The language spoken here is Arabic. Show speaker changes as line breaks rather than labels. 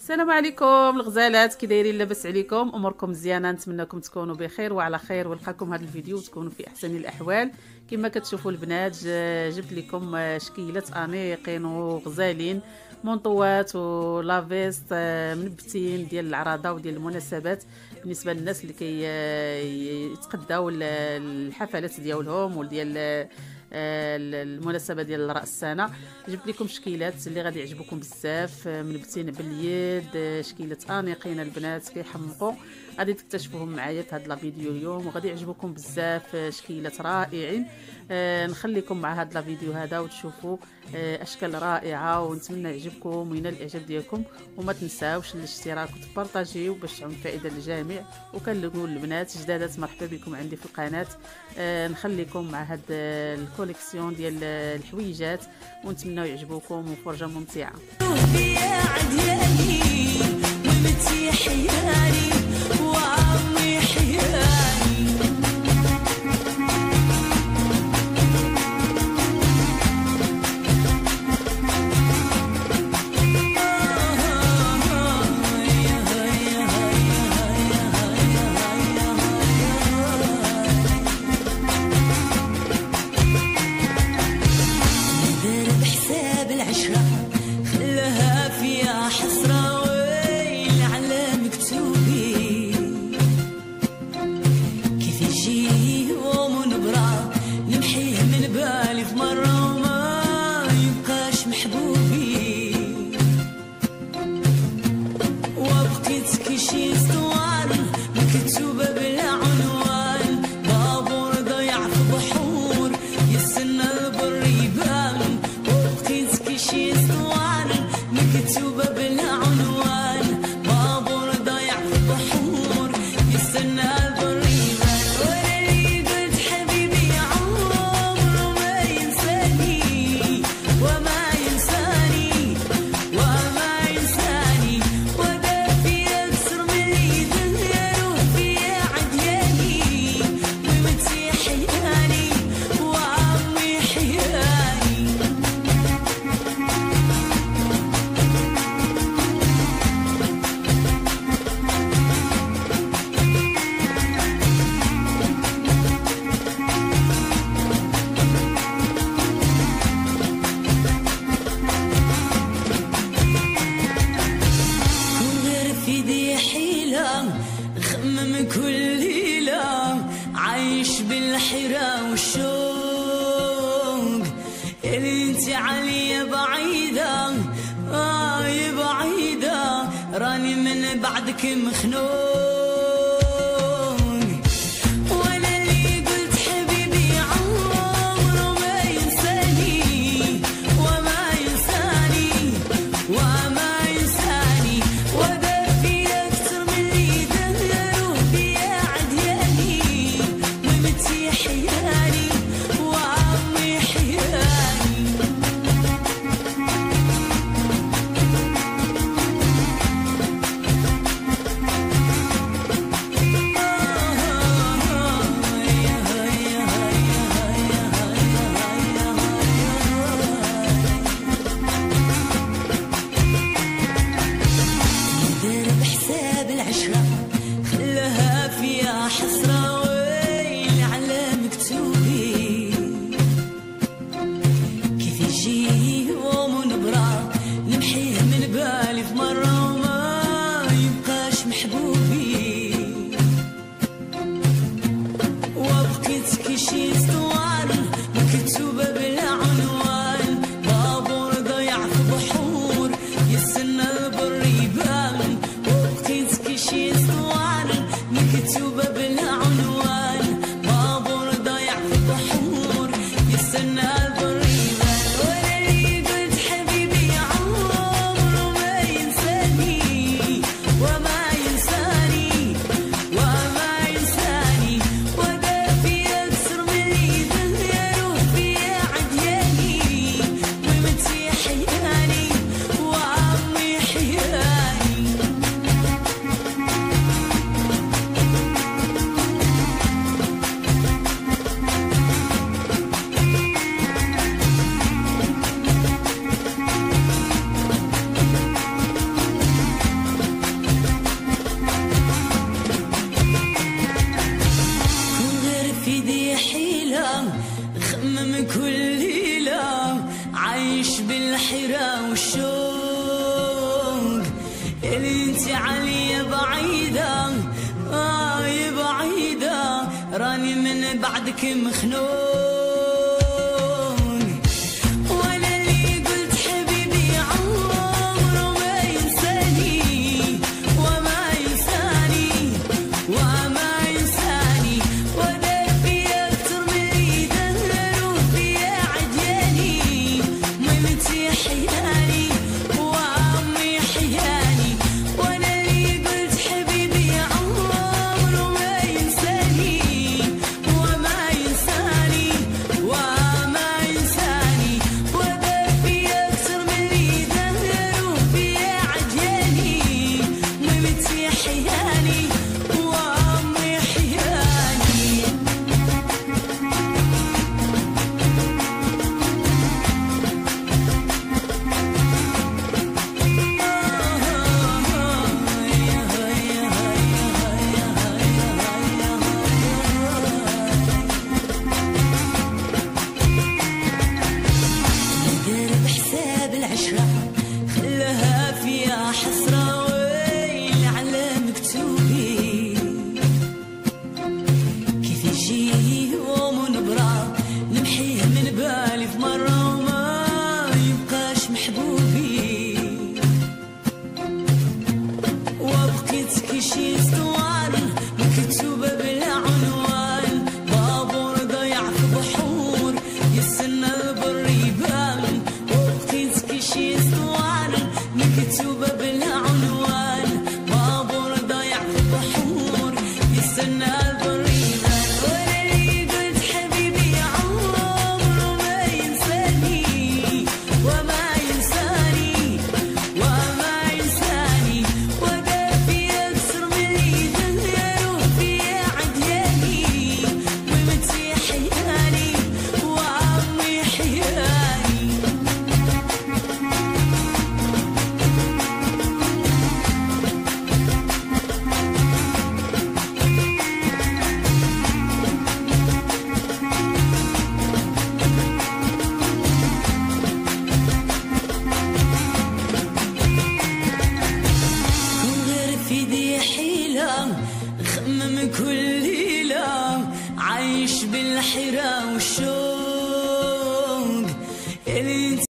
السلام عليكم الغزالات، كي دايرين؟ لاباس عليكم؟ اموركم مزيانه؟ نتمنىكم تكونوا بخير وعلى خير، ونلقاكم هذا الفيديو وتكونوا في احسن الاحوال. كما كتشوفوا البنات جبت لكم شكيلات انيقين وغزالين، مونطوات ولافيست منبتين ديال العراضه وديال المناسبات، بالنسبه للناس اللي يتقداو الحفلات ديالهم وديال المناسبه ديال راس السنه. جبت لكم شكيلات اللي غادي يعجبوكم بزاف، منبتين باليد، شكيلات انيقين البنات كيحمقوا، غادي تكتشفوهم معايا في هذا الفيديو اليوم وغادي يعجبوكم بزاف. شكيلات رائعين. نخليكم مع هذا الفيديو هذا وتشوفوا اشكال رائعه، ونتمنى يعجبكم وينال الاعجاب ديالكم، وما تنساوش الاشتراك وتبارطاجيو باش تعم فائده للجميع. وكنقول البنات جدادات مرحبا بكم عندي في القناه. نخليكم مع هاد الكوليكسيون ديال الحويجات، ونتمنى يعجبوكم وفرجه ممتعه. خمم كل ليلة عايش بالحيرة والشوق، اللي انت عليا بعيدة يا بعيدة، راني من بعدك مخنوق.
بالحيرة والشوق اللي انت عليا بعيدة يا بعيدة راني من بعدك مخنوق كل ليلة عايش بالحيرة والشوق اللي